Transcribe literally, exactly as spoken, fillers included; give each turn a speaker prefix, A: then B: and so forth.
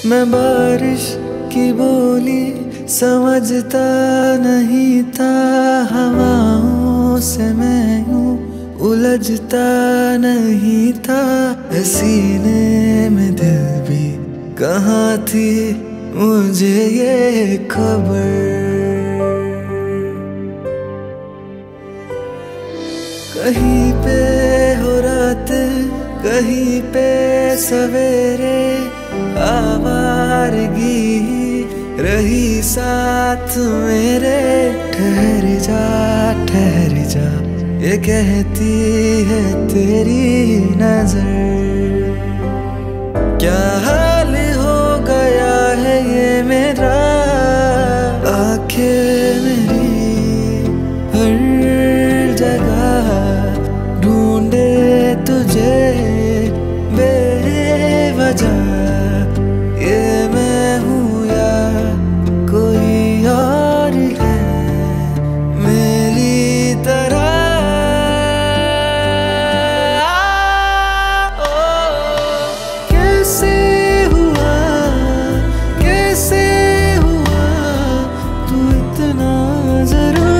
A: मैं बारिश की बोली समझता नहीं था, हवाओं से मैं यूं उलझता नहीं था। सीने में दिल भी कहाँ थी मुझे ये खबर। कहीं पे हो रात, कहीं पे सवेरे, आवारगी रही साथ मेरे। ठहर जा ठहर जा ये कहती है तेरी नजर। क्या हाल हो गया है ये मेरा, आंखें मेरी हर जगह ढूंढे तुझे बेवजह। ये मैं हूँ या कोई और है मेरी तरह। ओ, कैसे हुआ कैसे हुआ तू इतना जरूरी।